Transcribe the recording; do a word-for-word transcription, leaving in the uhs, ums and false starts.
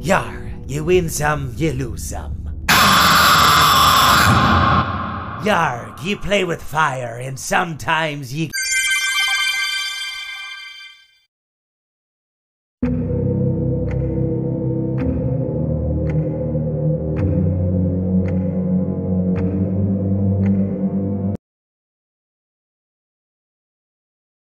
Yar, you win some, you lose some. Yarg, you play with fire, and sometimes you